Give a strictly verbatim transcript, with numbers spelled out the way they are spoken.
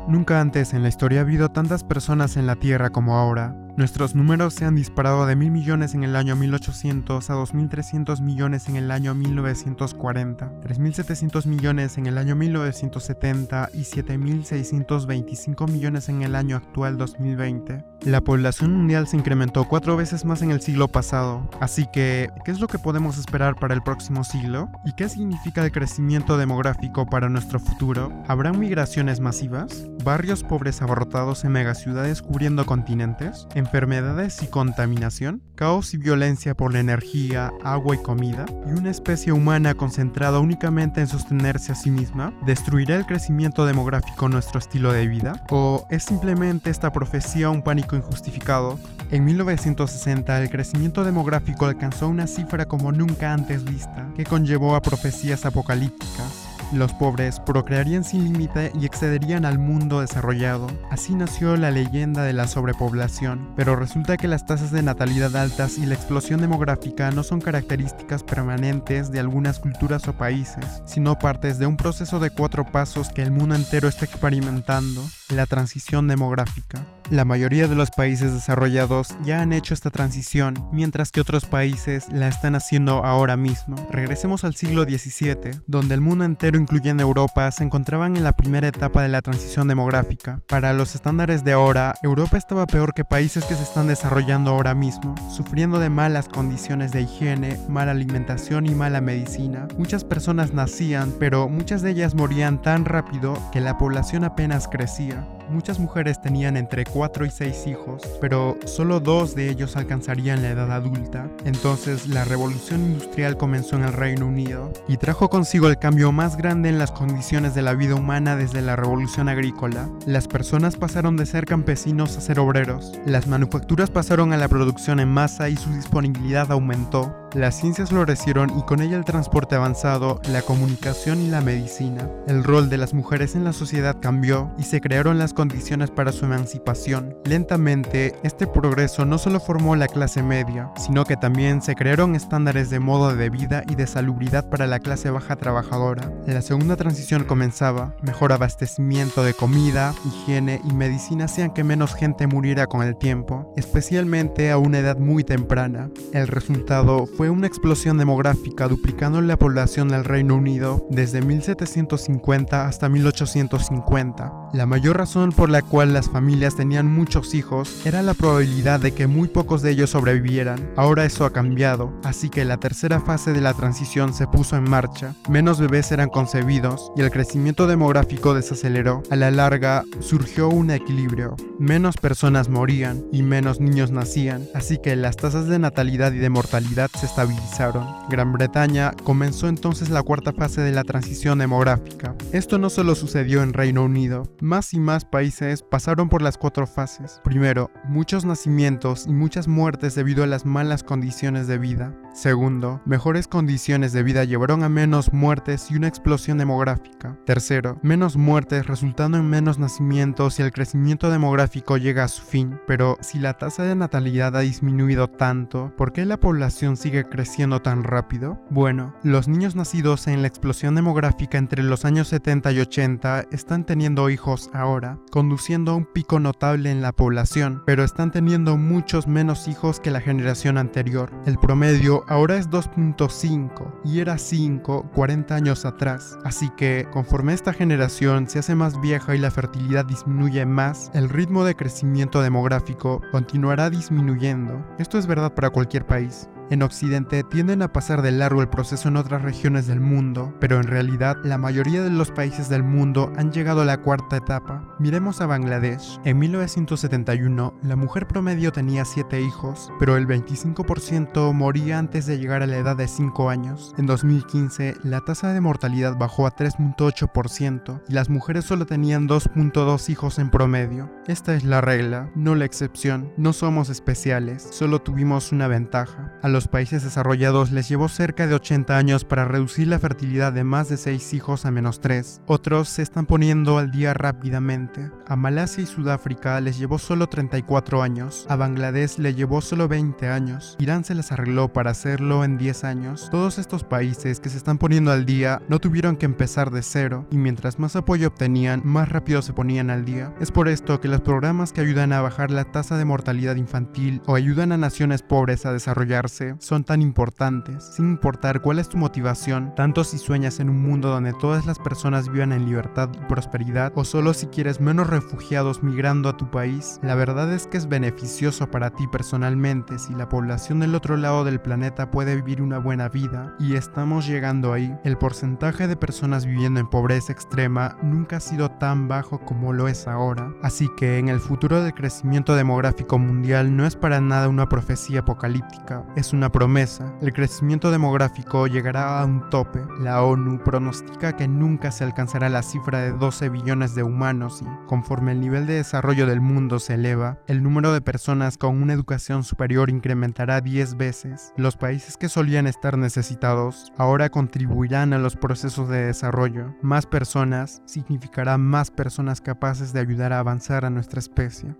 Nunca antes en la historia ha habido tantas personas en la Tierra como ahora. Nuestros números se han disparado de mil millones en el año mil ochocientos a dos mil trescientos millones en el año mil novecientos cuarenta, tres mil setecientos millones en el año mil novecientos setenta y siete mil seiscientos veinticinco millones en el año actual dos mil veinte. La población mundial se incrementó cuatro veces más en el siglo pasado, así que, ¿qué es lo que podemos esperar para el próximo siglo? ¿Y qué significa el crecimiento demográfico para nuestro futuro? ¿Habrán migraciones masivas? ¿Barrios pobres abarrotados en megaciudades cubriendo continentes? ¿Enfermedades y contaminación? ¿Caos y violencia por la energía, agua y comida? ¿Y una especie humana concentrada únicamente en sostenerse a sí misma? ¿Destruirá el crecimiento demográfico nuestro estilo de vida? ¿O es simplemente esta profecía un pánico injustificado? En mil novecientos sesenta, el crecimiento demográfico alcanzó una cifra como nunca antes vista, que conllevó a profecías apocalípticas. Los pobres procrearían sin límite y excederían al mundo desarrollado. Así nació la leyenda de la sobrepoblación, pero resulta que las tasas de natalidad altas y la explosión demográfica no son características permanentes de algunas culturas o países, sino partes de un proceso de cuatro pasos que el mundo entero está experimentando: la transición demográfica. La mayoría de los países desarrollados ya han hecho esta transición, mientras que otros países la están haciendo ahora mismo. Regresemos al siglo diecisiete, donde el mundo entero, incluyendo Europa, se encontraban en la primera etapa de la transición demográfica. Para los estándares de ahora, Europa estaba peor que países que se están desarrollando ahora mismo, sufriendo de malas condiciones de higiene, mala alimentación y mala medicina. Muchas personas nacían, pero muchas de ellas morían tan rápido que la población apenas crecía. Muchas mujeres tenían entre cuatro y seis hijos, pero solo dos de ellos alcanzarían la edad adulta. Entonces, la revolución industrial comenzó en el Reino Unido y trajo consigo el cambio más grande en las condiciones de la vida humana desde la revolución agrícola. Las personas pasaron de ser campesinos a ser obreros. Las manufacturas pasaron a la producción en masa y su disponibilidad aumentó. Las ciencias florecieron y con ella el transporte avanzado, la comunicación y la medicina. El rol de las mujeres en la sociedad cambió y se crearon las condiciones para su emancipación. Lentamente, este progreso no solo formó la clase media, sino que también se crearon estándares de modo de vida y de salubridad para la clase baja trabajadora. La segunda transición comenzaba: mejor abastecimiento de comida, higiene y medicina hacían que menos gente muriera con el tiempo, especialmente a una edad muy temprana. El resultado fue una explosión demográfica, duplicando la población del Reino Unido desde mil setecientos cincuenta hasta mil ochocientos cincuenta. La mayor razón por la cual las familias tenían muchos hijos era la probabilidad de que muy pocos de ellos sobrevivieran. Ahora eso ha cambiado, así que la tercera fase de la transición se puso en marcha. Menos bebés eran concebidos y el crecimiento demográfico desaceleró. A la larga, surgió un equilibrio. Menos personas morían y menos niños nacían, así que las tasas de natalidad y de mortalidad se estabilizaron. Gran Bretaña comenzó entonces la cuarta fase de la transición demográfica. Esto no solo sucedió en Reino Unido, más y más países pasaron por las cuatro fases. Primero, muchos nacimientos y muchas muertes debido a las malas condiciones de vida. Segundo, mejores condiciones de vida llevaron a menos muertes y una explosión demográfica. Tercero, menos muertes resultando en menos nacimientos y el crecimiento demográfico llega a su fin. Pero si la tasa de natalidad ha disminuido tanto, ¿por qué la población sigue creciendo tan rápido? Bueno, los niños nacidos en la explosión demográfica entre los años setenta y ochenta están teniendo hijos ahora, conduciendo a un pico notable en la población, pero están teniendo muchos menos hijos que la generación anterior. El promedio ahora es dos punto cinco y era cinco cuarenta años atrás, así que conforme esta generación se hace más vieja y la fertilidad disminuye más, el ritmo de crecimiento demográfico continuará disminuyendo. Esto es verdad para cualquier país. En Occidente tienden a pasar de largo el proceso en otras regiones del mundo, pero en realidad la mayoría de los países del mundo han llegado a la cuarta etapa. Miremos a Bangladesh. En mil novecientos setenta y uno, la mujer promedio tenía siete hijos, pero el veinticinco por ciento moría antes de llegar a la edad de cinco años. En dos mil quince, la tasa de mortalidad bajó a tres punto ocho por ciento y las mujeres solo tenían dos punto dos hijos en promedio. Esta es la regla, no la excepción. No somos especiales, solo tuvimos una ventaja. A los países desarrollados les llevó cerca de ochenta años para reducir la fertilidad de más de seis hijos a menos tres. Otros se están poniendo al día rápidamente. rápidamente. A Malasia y Sudáfrica les llevó solo treinta y cuatro años, a Bangladesh le llevó solo veinte años, Irán se las arregló para hacerlo en diez años. Todos estos países que se están poniendo al día no tuvieron que empezar de cero, y mientras más apoyo obtenían, más rápido se ponían al día. Es por esto que los programas que ayudan a bajar la tasa de mortalidad infantil o ayudan a naciones pobres a desarrollarse son tan importantes, sin importar cuál es tu motivación, tanto si sueñas en un mundo donde todas las personas vivan en libertad y prosperidad, o solo si quieres menos refugiados migrando a tu país. La verdad es que es beneficioso para ti personalmente si la población del otro lado del planeta puede vivir una buena vida, y estamos llegando ahí. El porcentaje de personas viviendo en pobreza extrema nunca ha sido tan bajo como lo es ahora, así que en el futuro del crecimiento demográfico mundial no es para nada una profecía apocalíptica, es una promesa. El crecimiento demográfico llegará a un tope. La ONU pronostica que nunca se alcanzará la cifra de doce billones de humanos y, conforme el nivel de desarrollo del mundo se eleva, el número de personas con una educación superior incrementará diez veces. Los países que solían estar necesitados ahora contribuirán a los procesos de desarrollo. Más personas significará más personas capaces de ayudar a avanzar a nuestra especie.